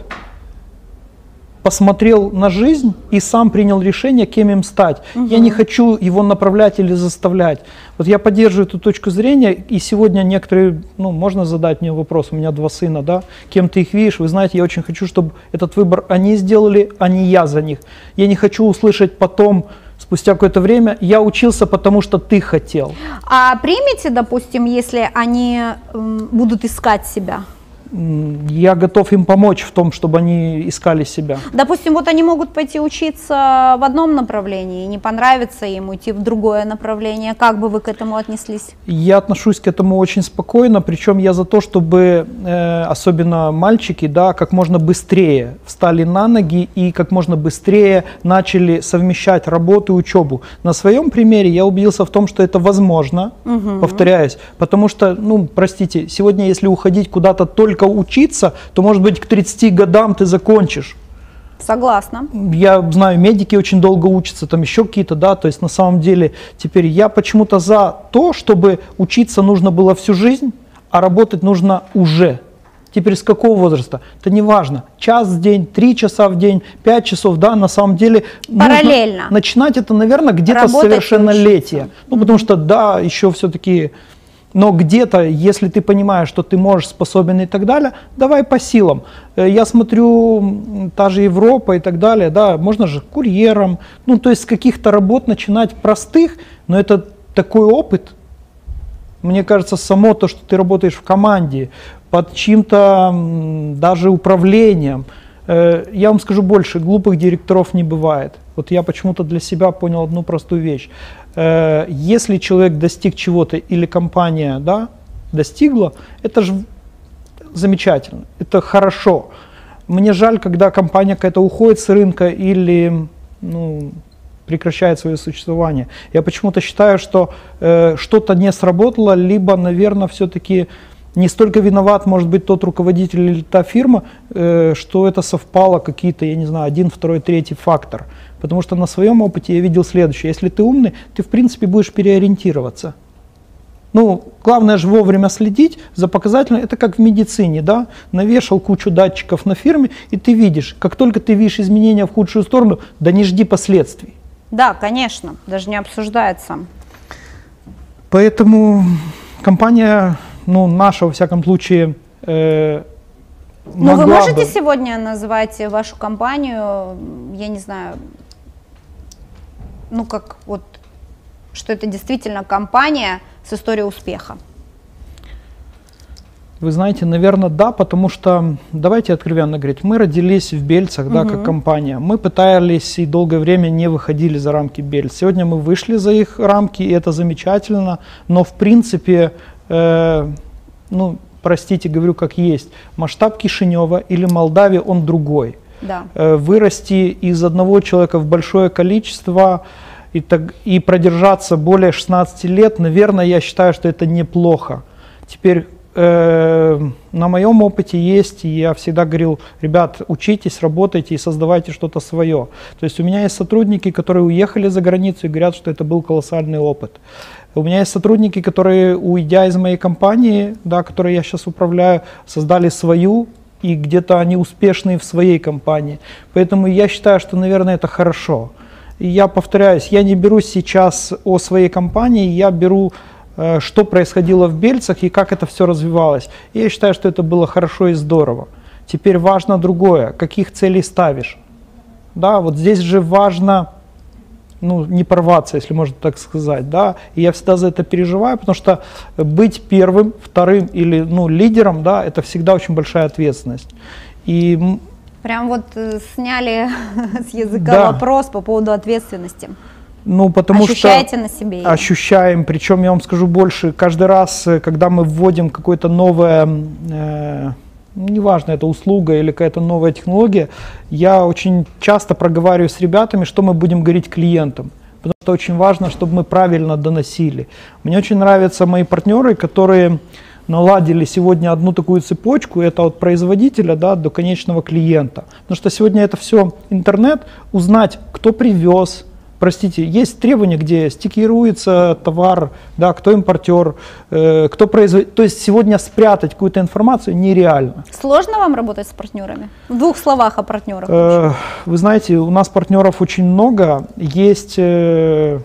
посмотрел на жизнь и сам принял решение, кем им стать. Угу. Я не хочу его направлять или заставлять. Вот я поддерживаю эту точку зрения, и сегодня некоторые, ну, можно задать мне вопрос, у меня два сына, да, кем ты их видишь? Вы знаете, я очень хочу, чтобы этот выбор они сделали, а не я за них. Я не хочу услышать потом, спустя какое-то время, я учился, потому что ты хотел. А примите, допустим, если они м, будут искать себя? Я готов им помочь в том, чтобы они искали себя. Допустим, вот они могут пойти учиться в одном направлении, не понравится им уйти в другое направление. Как бы вы к этому отнеслись? Я отношусь к этому очень спокойно, причем я за то, чтобы э, особенно мальчики, да, как можно быстрее встали на ноги и как можно быстрее начали совмещать работу и учебу. На своем примере я убедился в том, что это возможно, угу. повторяюсь, потому что, ну, простите, сегодня если уходить куда-то только учиться, то, может быть, к тридцати годам ты закончишь. Согласна. Я знаю, медики очень долго учатся, там еще какие-то, да, то есть на самом деле теперь я почему-то за то, чтобы учиться нужно было всю жизнь, а работать нужно уже. Теперь с какого возраста? Это не важно. Час в день, три часа в день, пять часов, да, на самом деле параллельно. Начинать это, наверное, где-то с совершеннолетия. Ну, потому что, да, еще все-таки... Но где-то, если ты понимаешь, что ты можешь, способен и так далее, давай по силам. Я смотрю, та же Европа и так далее, да, можно же курьером, ну, то есть с каких-то работ начинать простых, но это такой опыт. Мне кажется, само то, что ты работаешь в команде, под чьим-то даже управлением. Я вам скажу больше, глупых директоров не бывает. Вот я почему-то для себя понял одну простую вещь. Если человек достиг чего-то или компания, да, достигла, это же замечательно, это хорошо. мне жаль, когда компания какая-то уходит с рынка или, ну, прекращает свое существование. Я почему-то считаю, что э, что-то не сработало, либо, наверное, все-таки не столько виноват, может быть, тот руководитель или та фирма, э, что это совпало какие-то, я не знаю, один, второй, третий фактор. Потому что на своем опыте я видел следующее. Если ты умный, ты, в принципе, будешь переориентироваться. Ну, главное же вовремя следить за показателями. Это как в медицине, да? Навешал кучу датчиков на фирме, и ты видишь, как только ты видишь изменения в худшую сторону, да не жди последствий. Да, конечно, даже не обсуждается. Поэтому компания, ну, наша, во всяком случае, э, Но вы можете бы... сегодня назвать вашу компанию, я не знаю, ну, как вот, что это действительно компания с историей успеха? Вы знаете, наверное, да, потому что, давайте откровенно говорить, мы родились в Бельцах, да, угу. как компания. Мы пытались и долгое время не выходили за рамки Бельц. Сегодня мы вышли за их рамки, и это замечательно, но в принципе, э, ну, простите, говорю как есть, масштаб Кишинева или Молдавии, он другой. Да. Э, вырасти из одного человека в большое количество и, так, и продержаться более шестнадцати лет, наверное, я считаю, что это неплохо. Теперь на моем опыте есть, и я всегда говорил, ребят, учитесь, работайте и создавайте что-то свое. То есть у меня есть сотрудники, которые уехали за границу и говорят, что это был колоссальный опыт. У меня есть сотрудники, которые, уйдя из моей компании, да, которой я сейчас управляю, создали свою, и где-то они успешные в своей компании. Поэтому я считаю, что, наверное, это хорошо. И я повторяюсь, я не беру сейчас о своей компании, я беру что происходило в Бельцах и как это все развивалось. И я считаю, что это было хорошо и здорово. Теперь важно другое, каких целей ставишь. Да, вот здесь же важно, ну, не порваться, если можно так сказать. Да? И я всегда за это переживаю, потому что быть первым, вторым или, ну, лидером, да, это всегда очень большая ответственность. И... Прям вот сняли с языка да. вопрос по поводу ответственности. Ну, потому Ощущаете что на себе? Ощущаем, причем я вам скажу больше, каждый раз, когда мы вводим какое-то новое, э, неважно, это услуга или какая-то новая технология, я очень часто проговариваю с ребятами, что мы будем говорить клиентам, потому что очень важно, чтобы мы правильно доносили. Мне очень нравятся мои партнеры, которые наладили сегодня одну такую цепочку, это от производителя, да, до конечного клиента, потому что сегодня это все интернет, узнать, кто привез. Простите, есть требования, где стикируется товар, да, кто импортер, э, кто производитель. То есть сегодня спрятать какую-то информацию нереально. Сложно вам работать с партнерами? В двух словах о партнерах. Э, вы знаете, у нас партнеров очень много. Есть э,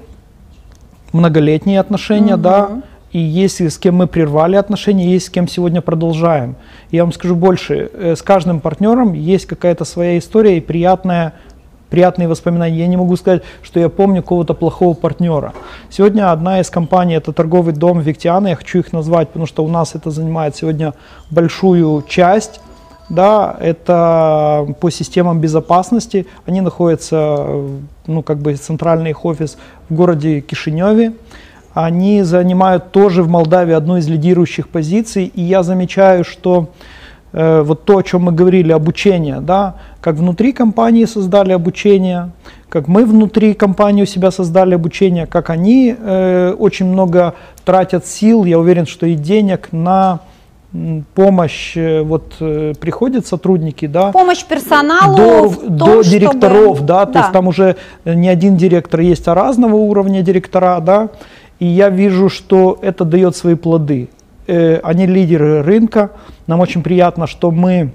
многолетние отношения, угу. да, и есть с кем мы прервали отношения, есть с кем сегодня продолжаем. Я вам скажу больше, э, с каждым партнером есть какая-то своя история и приятная приятные воспоминания. Я не могу сказать, что я помню какого-то плохого партнера. Сегодня одна из компаний, это торговый дом Виктиана, я хочу их назвать, потому что у нас это занимает сегодня большую часть. Да, это по системам безопасности. Они находятся, ну, как бы центральный их офис в городе Кишиневе. Они занимают тоже в Молдавии одну из лидирующих позиций. И я замечаю, что э, вот то, о чем мы говорили, обучение, да, как внутри компании создали обучение, как мы внутри компании у себя создали обучение, как они э, очень много тратят сил, я уверен, что и денег на помощь, вот приходят сотрудники, да, помощь персоналу до, в том, до директоров, чтобы... да, то да. есть там уже не один директор есть, а разного уровня директора, да, и я вижу, что это дает свои плоды. Э, они лидеры рынка, нам очень приятно, что мы,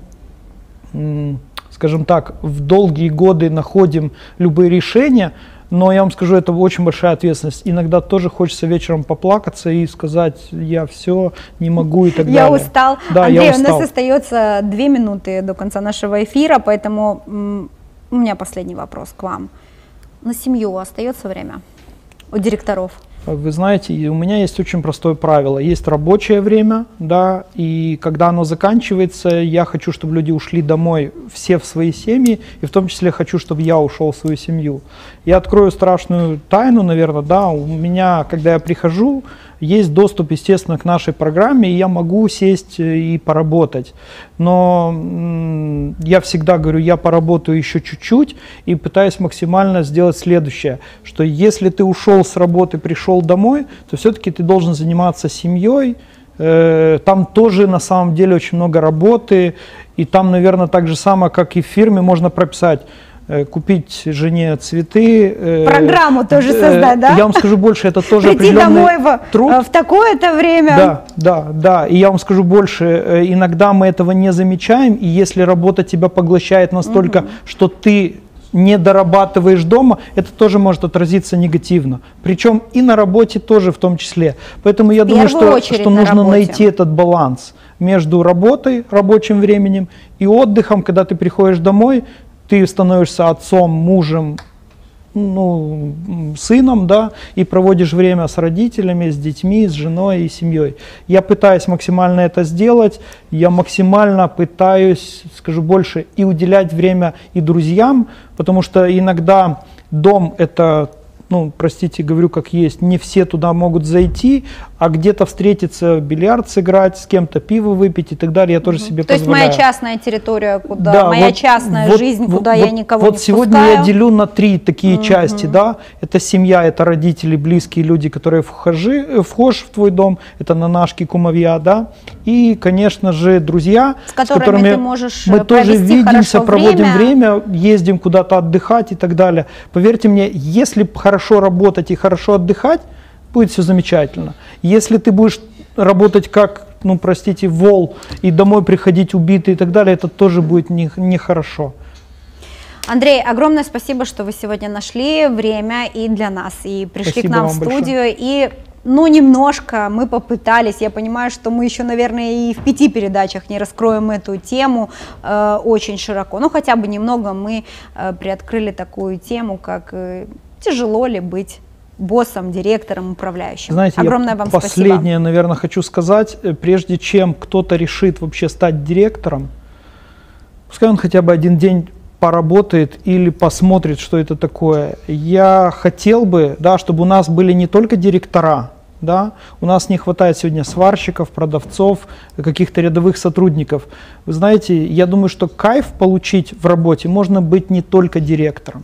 скажем так, в долгие годы находим любые решения. Но я вам скажу, это очень большая ответственность. Иногда тоже хочется вечером поплакаться и сказать, я все, не могу и так я далее. Устал. Да, Андрей, я устал. у нас остается две минуты до конца нашего эфира, поэтому у меня последний вопрос к вам. На семью остается время у директоров? Вы знаете, у меня есть очень простое правило. Есть рабочее время, да, и когда оно заканчивается, я хочу, чтобы люди ушли домой все в свои семьи, и в том числе хочу, чтобы я ушел в свою семью. Я открою страшную тайну, наверное, да, у меня, когда я прихожу, есть доступ, естественно, к нашей программе, и я могу сесть и поработать. Но м, я всегда говорю, я поработаю еще чуть-чуть и пытаюсь максимально сделать следующее, что если ты ушел с работы, пришел домой, то все-таки ты должен заниматься семьей. Э, там тоже на самом деле очень много работы, и там, наверное, так же самое, как и в фирме, можно прописать, купить жене цветы. Программу тоже создать, да? Я вам скажу больше, это тоже прийти определенный домой труд. В, в такое-то время. Да, да, да. И я вам скажу больше, иногда мы этого не замечаем, и если работа тебя поглощает настолько, угу. что ты не дорабатываешь дома, это тоже может отразиться негативно. Причем и на работе тоже в том числе. Поэтому я думаю, что, что нужно работе. найти этот баланс между работой, рабочим временем и отдыхом, когда ты приходишь домой, ты становишься отцом, мужем, ну, сыном, да, и проводишь время с родителями, с детьми, с женой и семьей. Я пытаюсь максимально это сделать, я максимально пытаюсь, скажу больше, и уделять время и друзьям, потому что иногда дом — это, ну, простите, говорю как есть, не все туда могут зайти, а где-то встретиться, в бильярд сыграть, с кем-то пиво выпить и так далее, я тоже угу. себе То позволяю. То есть моя частная территория, куда, да, моя вот, частная вот, жизнь, вот, куда вот, я никого вот не сегодня впускаю. я делю на три такие угу. части, да, это семья, это родители, близкие люди, которые вхожи, вхож в твой дом, это нанашки, кумовья, да, и, конечно же, друзья, с которыми, с которыми ты можешь мы тоже видимся, проводим время. время, ездим куда-то отдыхать и так далее. Поверьте мне, если хорошо работать и хорошо отдыхать, будет все замечательно. Если ты будешь работать как, ну, простите, вол, и домой приходить убитый и так далее, это тоже будет нехорошо. Не Андрей, огромное спасибо, что вы сегодня нашли время и для нас, и пришли спасибо к нам в студию. Большое. И, ну, немножко мы попытались, я понимаю, что мы еще, наверное, и в пяти передачах не раскроем эту тему э, очень широко, но хотя бы немного мы э, приоткрыли такую тему, как э, тяжело ли быть боссом, директором, управляющим. Знаете, огромное я вам последнее, спасибо. наверное, хочу сказать, прежде чем кто-то решит вообще стать директором, пускай он хотя бы один день поработает или посмотрит, что это такое. Я хотел бы, да, чтобы у нас были не только директора, да, у нас не хватает сегодня сварщиков, продавцов, каких-то рядовых сотрудников. Вы знаете, я думаю, что кайф получить в работе можно быть не только директором.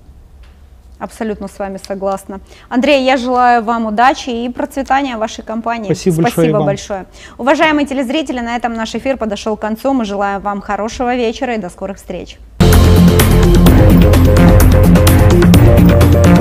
Абсолютно с вами согласна. Андрей, я желаю вам удачи и процветания вашей компании. Спасибо, Спасибо большое. большое. Уважаемые телезрители, на этом наш эфир подошел к концу. Мы желаем вам хорошего вечера и до скорых встреч.